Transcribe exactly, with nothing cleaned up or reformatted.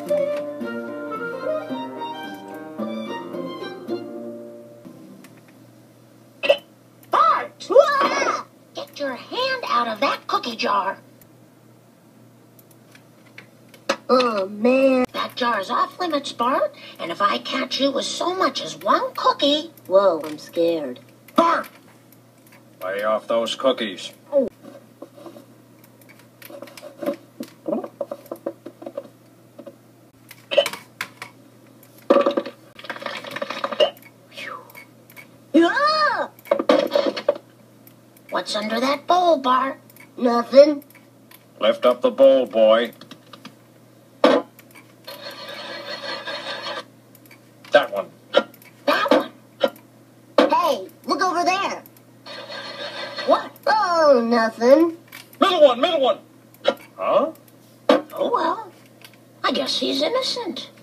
Bart! Get your hand out of that cookie jar. Oh, man. That jar's off limits, Bart. And if I catch you with so much as one cookie... Whoa, I'm scared. Bart! Lay off those cookies. Oh. Ah! What's under that bowl, Bart? Nothing. Lift up the bowl, boy. That one. That one. Hey, look over there. What? Oh, nothing. Middle one, middle one. Huh? Oh, well. I guess he's innocent.